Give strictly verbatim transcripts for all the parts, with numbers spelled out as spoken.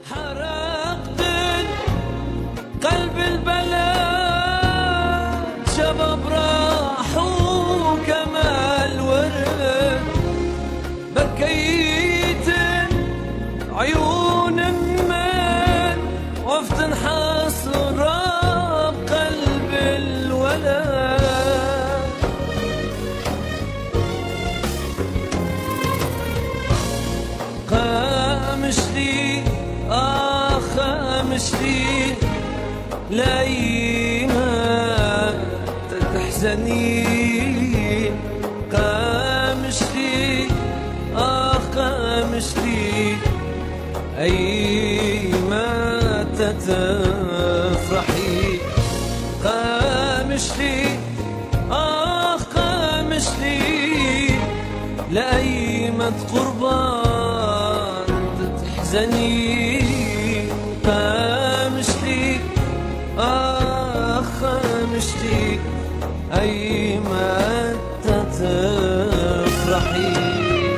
حرقت قلب البلد، شباب راحوا كما الورد، بكيت عيون من وافتن حسرة بقلب الولد. خامشتي آه خامشتي لأيما تحزنين، خامشتي آه خامشتي أيما تفرحي، خامشتي آه خامشتي لأيمة قربان تحزني، خامشتي آه خامشتي أيمة تفرحي.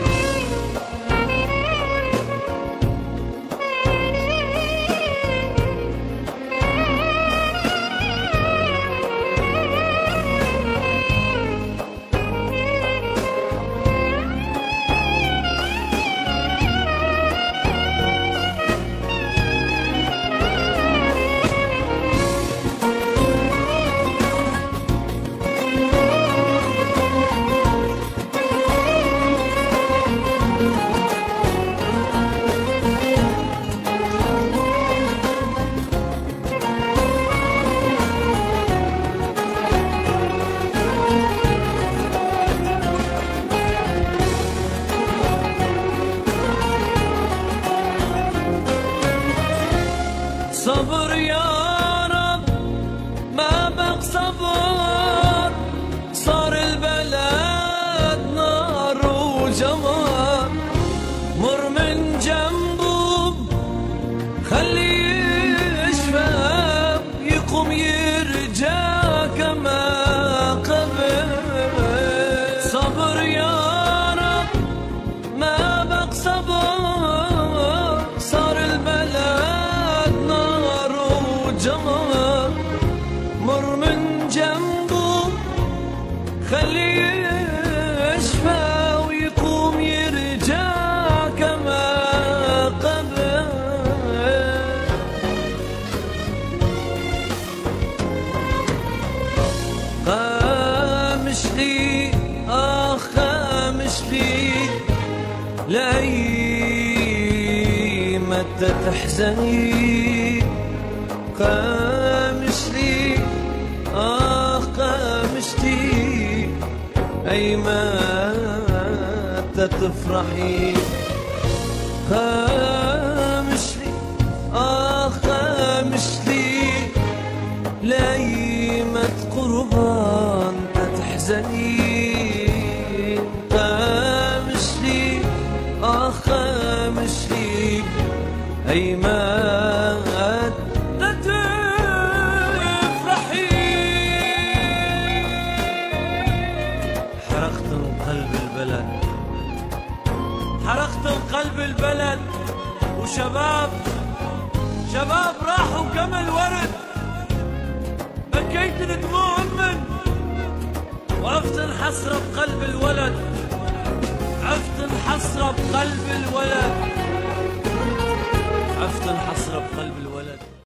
صبر يا رب ما بق صبر، صار البلد نار وجمر، مر من جنبه خليه يشفى يقوم يرجع كما قبل. صبر يا رب ما بق صبر، صار البلد جمر، مر من جنبه خليه يشفى ويقوم يرجع كما قبل. خامشتي آه خامشتي لأيمة تحزني، خامشتي آه خامشتي أيما تفرحي، خامشتي آه خامشتي لأيمة قربان تحزني، خامشتي آه خامشتي أيما قلب البلد، حرقت قلب البلد، وشباب شباب راحوا كما الورد، بكيت دموع من وعفت الحسرة بقلب الولد، عفت الحسرة بقلب الولد، عفت الحسرة بقلب الولد.